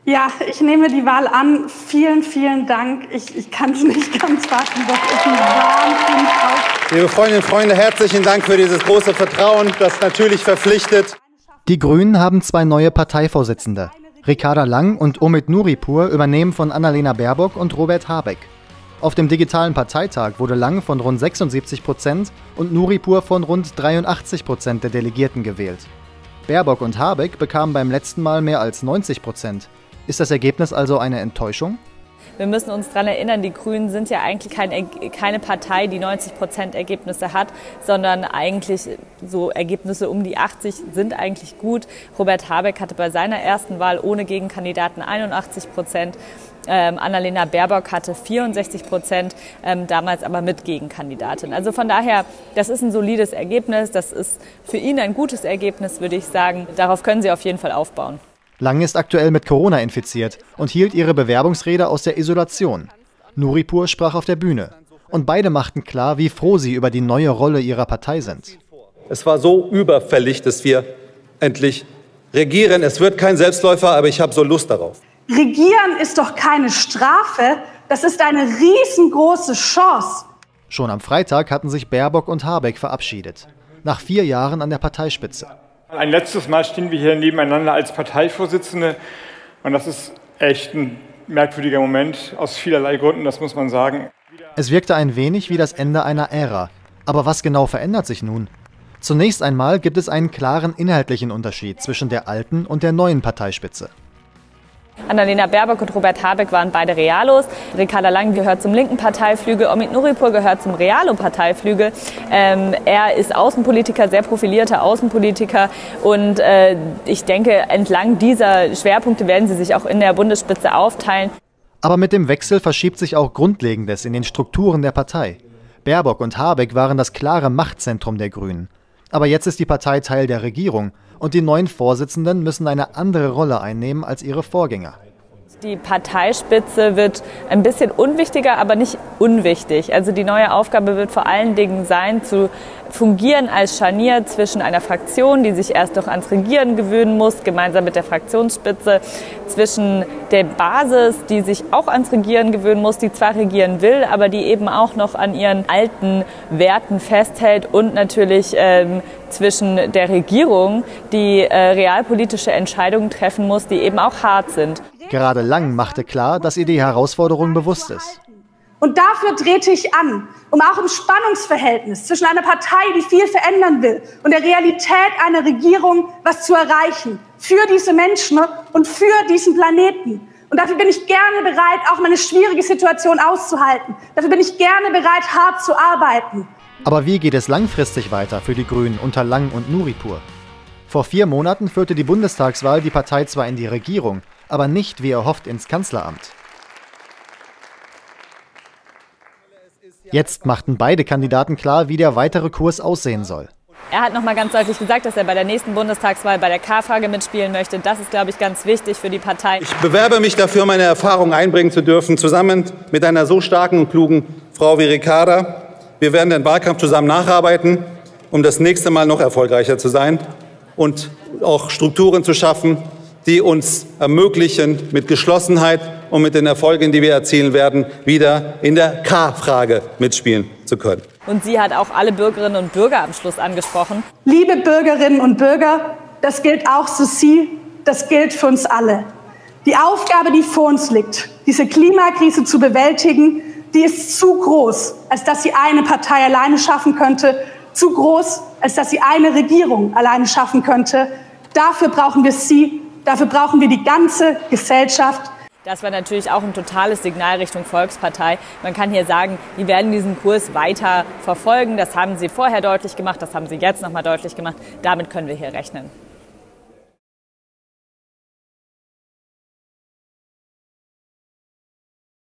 Ja, ich nehme die Wahl an. Vielen, vielen Dank. Ich kann es nicht ganz fassen. Das ist ein Wahnsinn. Liebe Freundinnen und Freunde, herzlichen Dank für dieses große Vertrauen, das natürlich verpflichtet. Die Grünen haben 2 neue Parteivorsitzende. Ricarda Lang und Omid Nuripur übernehmen von Annalena Baerbock und Robert Habeck. Auf dem digitalen Parteitag wurde Lang von rund 76% und Nuripur von rund 83% der Delegierten gewählt. Baerbock und Habeck bekamen beim letzten Mal mehr als 90%. Ist das Ergebnis also eine Enttäuschung? Wir müssen uns daran erinnern, die Grünen sind ja eigentlich keine Partei, die 90% Ergebnisse hat, sondern eigentlich so Ergebnisse um die 80 sind eigentlich gut. Robert Habeck hatte bei seiner ersten Wahl ohne Gegenkandidaten 81%. Annalena Baerbock hatte 64%, damals aber mit Gegenkandidatin. Also von daher, das ist ein solides Ergebnis, das ist für ihn ein gutes Ergebnis, würde ich sagen. Darauf können Sie auf jeden Fall aufbauen. Lang ist aktuell mit Corona infiziert und hielt ihre Bewerbungsrede aus der Isolation. Nuripur sprach auf der Bühne. Und beide machten klar, wie froh sie über die neue Rolle ihrer Partei sind. Es war so überfällig, dass wir endlich regieren. Es wird kein Selbstläufer, aber ich habe so Lust darauf. Regieren ist doch keine Strafe. Das ist eine riesengroße Chance. Schon am Freitag hatten sich Baerbock und Habeck verabschiedet. Nach 4 Jahren an der Parteispitze. Ein letztes Mal stehen wir hier nebeneinander als Parteivorsitzende und das ist echt ein merkwürdiger Moment aus vielerlei Gründen, das muss man sagen. Es wirkte ein wenig wie das Ende einer Ära. Aber was genau verändert sich nun? Zunächst einmal gibt es einen klaren inhaltlichen Unterschied zwischen der alten und der neuen Parteispitze. Annalena Baerbock und Robert Habeck waren beide Realos. Ricarda Lang gehört zum linken Parteiflügel, Omid Nuripur gehört zum Realo-Parteiflügel. Er ist Außenpolitiker, sehr profilierter Außenpolitiker und ich denke, entlang dieser Schwerpunkte werden sie sich auch in der Bundesspitze aufteilen. Aber mit dem Wechsel verschiebt sich auch Grundlegendes in den Strukturen der Partei. Baerbock und Habeck waren das klare Machtzentrum der Grünen. Aber jetzt ist die Partei Teil der Regierung. Und die neuen Vorsitzenden müssen eine andere Rolle einnehmen als ihre Vorgänger. Die Parteispitze wird ein bisschen unwichtiger, aber nicht unwichtig. Also die neue Aufgabe wird vor allen Dingen sein, zu fungieren als Scharnier zwischen einer Fraktion, die sich erst noch ans Regieren gewöhnen muss, gemeinsam mit der Fraktionsspitze, zwischen der Basis, die sich auch ans Regieren gewöhnen muss, die zwar regieren will, aber die eben auch noch an ihren alten Werten festhält und natürlich zwischen der Regierung, die realpolitische Entscheidungen treffen muss, die eben auch hart sind. Gerade Lang machte klar, dass ihr die Herausforderung bewusst ist. Und dafür trete ich an, um auch im Spannungsverhältnis zwischen einer Partei, die viel verändern will, und der Realität einer Regierung was zu erreichen. Für diese Menschen und für diesen Planeten. Und dafür bin ich gerne bereit, auch mal eine schwierige Situation auszuhalten. Dafür bin ich gerne bereit, hart zu arbeiten. Aber wie geht es langfristig weiter für die Grünen unter Lang und Nuripur? Vor 4 Monaten führte die Bundestagswahl die Partei zwar in die Regierung, aber nicht, wie erhofft, ins Kanzleramt. Jetzt machten beide Kandidaten klar, wie der weitere Kurs aussehen soll. Er hat noch mal ganz deutlich gesagt, dass er bei der nächsten Bundestagswahl bei der K-Frage mitspielen möchte. Das ist, glaube ich, ganz wichtig für die Partei. Ich bewerbe mich dafür, meine Erfahrungen einbringen zu dürfen, zusammen mit einer so starken und klugen Frau wie Ricarda. Wir werden den Wahlkampf zusammen nacharbeiten, um das nächste Mal noch erfolgreicher zu sein und auch Strukturen zu schaffen, die uns ermöglichen, mit Geschlossenheit und mit den Erfolgen, die wir erzielen werden, wieder in der K-Frage mitspielen zu können. Und sie hat auch alle Bürgerinnen und Bürger am Schluss angesprochen. Liebe Bürgerinnen und Bürger, das gilt auch für Sie, das gilt für uns alle. Die Aufgabe, die vor uns liegt, diese Klimakrise zu bewältigen, die ist zu groß, als dass sie eine Partei alleine schaffen könnte, zu groß, als dass sie eine Regierung alleine schaffen könnte. Dafür brauchen wir Sie, dafür brauchen wir die ganze Gesellschaft. Das war natürlich auch ein totales Signal Richtung Volkspartei. Man kann hier sagen, die werden diesen Kurs weiter verfolgen. Das haben sie vorher deutlich gemacht, das haben sie jetzt noch mal deutlich gemacht. Damit können wir hier rechnen.